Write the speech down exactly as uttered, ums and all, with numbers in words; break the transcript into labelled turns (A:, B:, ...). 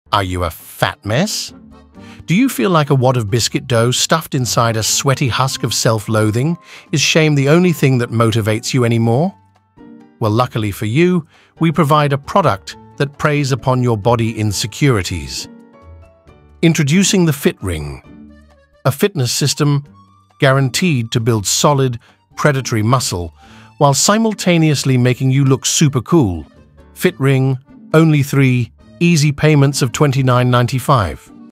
A: Are you a fat mess? Do you feel like a wad of biscuit dough stuffed inside a sweaty husk of self-loathing? Is shame the only thing that motivates you anymore? Well, luckily for you, we provide a product that preys upon your body insecurities. Introducing the Fit Ring, a fitness system guaranteed to build solid, predatory muscle while simultaneously making you look super cool. Fit Ring, only three easy payments of twenty-nine ninety-five.